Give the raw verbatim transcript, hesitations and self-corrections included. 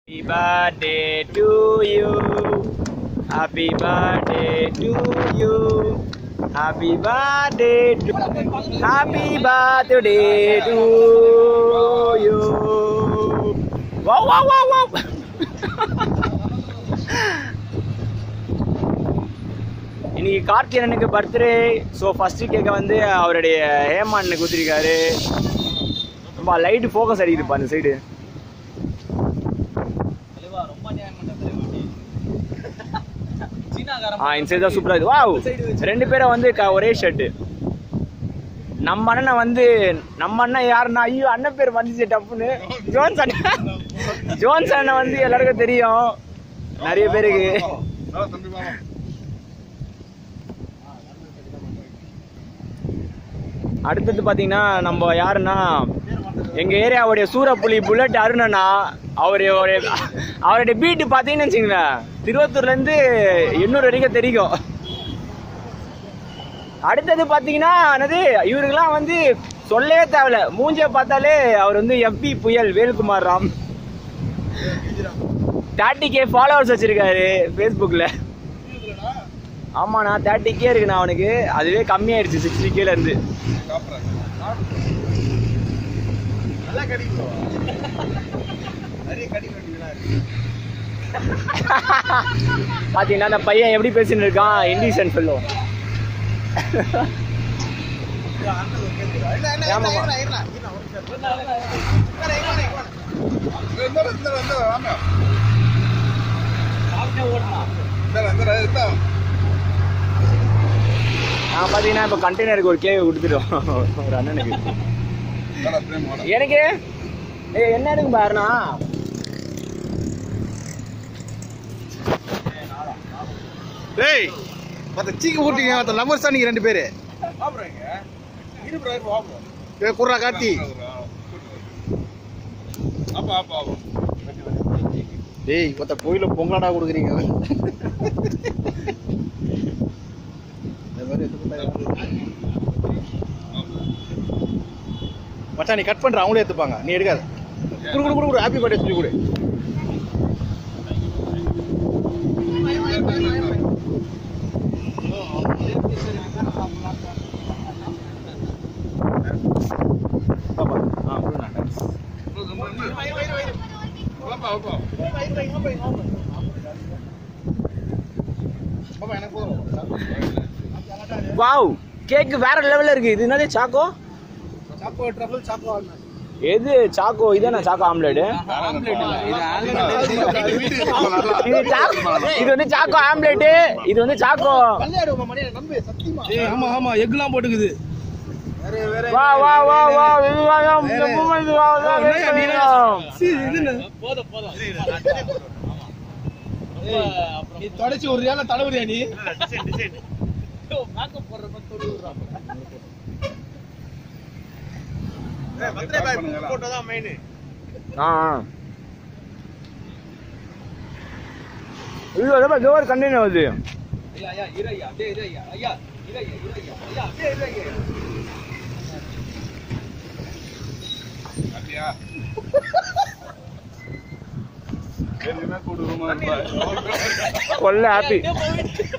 Happy birthday to you. Happy birthday to you. Happy birthday to Happy birthday to you. Wow wow wow wow. இன்னைக்கு கார்த்திகனுக்கு birthday. So first கேக்க வந்து அவருடைய ஹேமான்னு குத்திருக்காரு. ரொம்ப light focus அடிக்குதுப்பா அந்த side. ஆ இந்த side தான் சூப்பராக இருக்குது. வாவ் ரெண்டு பேரும் வந்து ஒரே ஷர்ட்டு. நம்ம அண்ணனை வந்து நம்ம அண்ணன் யாருன்னா ஐயோ அண்ணன் பேர் வந்துச்சு டப்புன்னு ஜோன்ஸ் அண்ணன். ஜோன்ஸ் அண்ணன் வந்து எல்லாருக்கும் தெரியும் நிறைய பேருக்கு. அடுத்தது பார்த்தீங்கன்னா நம்ம யாருன்னா எங்கள் ஏரியாவுடைய சூரப்புலி புல்லட் அருணனா. அவருடைய அவருடைய பீட்டு பார்த்தீங்கன்னு வச்சுங்களேன் திருவத்தூர்லேருந்து எண்ணூறு வரைக்கும் தெரியும். அடுத்தது பார்த்தீங்கன்னா என்னது இவருக்கெல்லாம் வந்து சொல்லவே தேவையில்ல. மூஞ்சியை பார்த்தாலே அவர் வந்து MP Puyal Velukumar Ram. Thirty K followers வச்சிருக்காரு ஃபேஸ்புக்கில். ஆமாண்ணா தேர்ட்டி கே இருக்குண்ணா அவனுக்கு. அதுவே கம்மியாயிடுச்சு சிக்ஸ்டி கேல இருந்து. பாத்தீங்கன்னா அந்த பையன் எப்படி பேசிட்டு இருக்கான் இண்டிசன் ஃபெல்லோ. நான் பாத்தீங்கன்னா இப்ப கண்டெய்னருக்கு ஒரு கேக் கொடுத்துட்டோம் ஒரு அண்ணனுக்கு. எனக்கு என்ன எடுங்க பாருண்ணா. டேய் மத்த சீக்கு ஊட்டிங்க மத்த லவ்வர்ஸ் தான் நீங்க ரெண்டு பேரு. ஏ குர்ரா கார்த்தி. அப்பா அப்பா டேய் மத்த கோயில பொங்கலாடா கொடுக்குறீங்க. மச்சான் நீ கட் பண்ற அவங்களே எடுத்துப்பாங்க நீ எடுக்காத. குடு குடு குடு ஹாப்பி பர்த்டே சொல்லி கொடு. வாவ் கேக் வேற லெவல்ல இருக்கு. இது என்னது சாக்கோ சாக்கோ ட்ரபிள் சாக்கோ. எது சாக்கோ? இதானே சாக்கோ ஆம்லெட். இது வந்து சாக்கோ ஆம்லெட். இது வந்து சாக்கோ. ஆமா ஆமா எக்லாம் போட்டுக்குது. வா வா வா வா நீ தொடச்சி ஒரு ஏழை தலைவரியா நீ. கண்டெய்னர் வருது. கொல்ல ஹாப்பி.